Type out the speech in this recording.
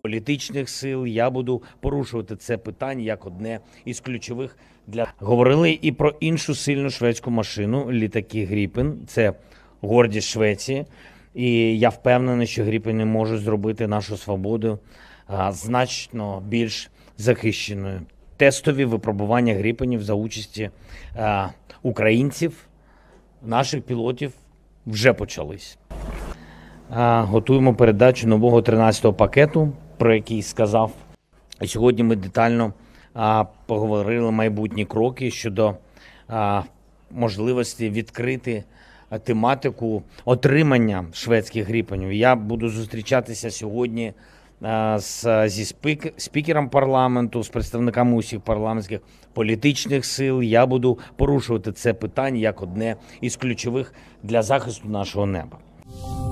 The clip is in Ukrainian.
політичних сил. Я буду порушувати це питання як одне із ключових для говорили і про іншу сильну шведську машину літаки Гріпен. Це гордість Швеції. І я впевнений, що Гріпени можуть зробити нашу свободу значно більш захищеною. Тестові випробування Гріпенів за участі українців, наших пілотів вже почались. Готуємо передачу нового 13-го пакету, про який сказав. І сьогодні ми детально поговорили майбутні кроки щодо можливості відкрити тематику отримання шведських Гріпенів. Я буду зустрічатися сьогодні зі спікером парламенту, з представниками усіх парламентських політичних сил. Я буду порушувати це питання як одне із ключових для захисту нашого неба.